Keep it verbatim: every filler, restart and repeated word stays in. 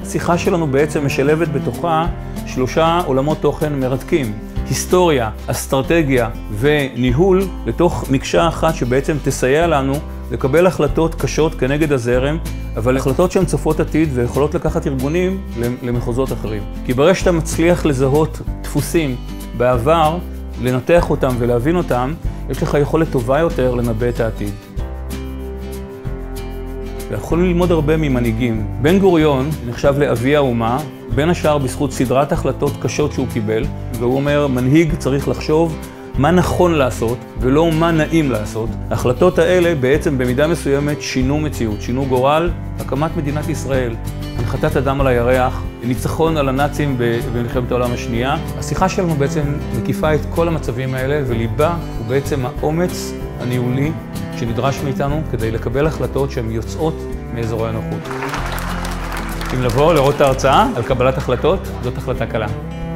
השיחה שלנו בעצם משלבת בתוכה שלושה עולמות תוכן מרתקים. היסטוריה, אסטרטגיה וניהול לתוך מקשה אחת שבעצם תסייע לנו לקבל החלטות קשות כנגד הזרם, אבל החלטות שהן צופות עתיד ויכולות לקחת ארגונים למחוזות אחרים. כי ברגע שאתה מצליח לזהות דפוסים בעבר, לנתח אותם ולהבין אותם, יש לך יכולת טובה יותר לנבא את העתיד. ויכולנו ללמוד הרבה ממנהיגים. בן גוריון נחשב לאבי האומה, בין השאר בזכות סדרת החלטות קשות שהוא קיבל, והוא אומר, מנהיג צריך לחשוב מה נכון לעשות ולא מה נעים לעשות. ההחלטות האלה בעצם במידה מסוימת שינו מציאות, שינו גורל, הקמת מדינת ישראל, הנחתת אדם על הירח, ניצחון על הנאצים במלחמת העולם השנייה. השיחה שלנו בעצם מקיפה את כל המצבים האלה, וליבה הוא בעצם האומץ הניהולי שנדרש מאיתנו כדי לקבל החלטות שהן יוצאות מאזורי הנוחות. אם לבוא לראות את ההרצאה על קבלת החלטות, זאת החלטה קלה.